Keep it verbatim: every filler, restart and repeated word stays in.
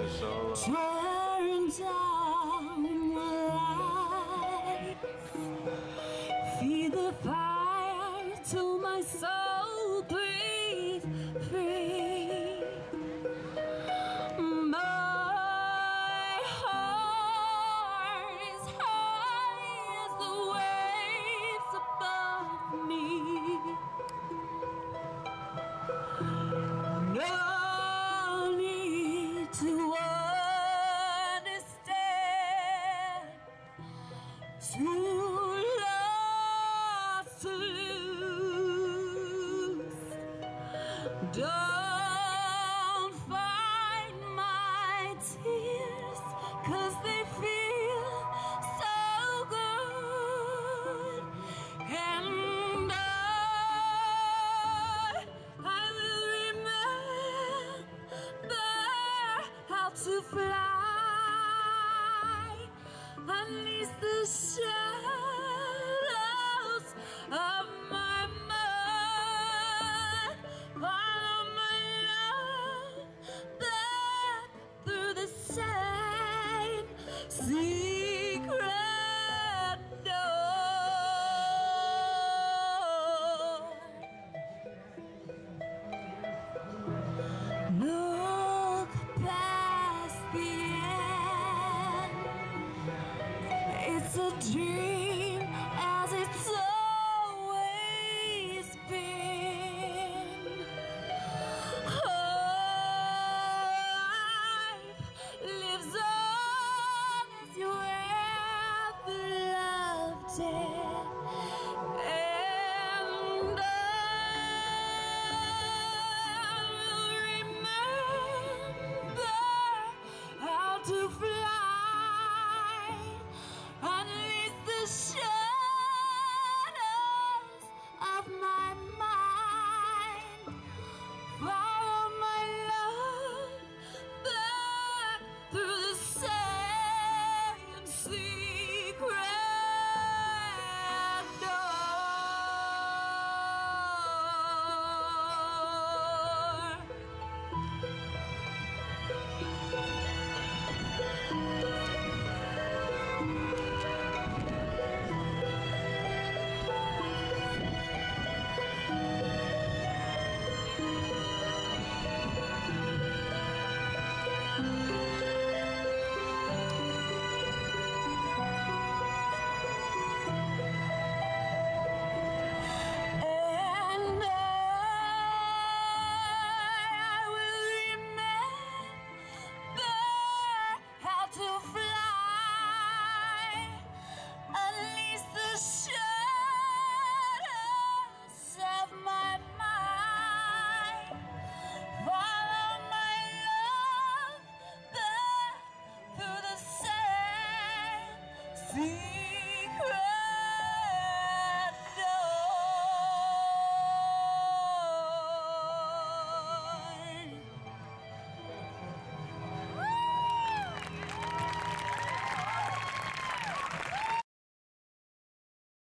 So, uh, turn down the lights, feed the fire till my soul breathes free. My heart is high as the waves above me. No need to understand, too lost to lose. Don't fight my tears, 'cause they feel so good. And I, I will remember how to fly, unleash the shadows of my mind. Follow my love back through the same secret door. Look past the end. It's a dream.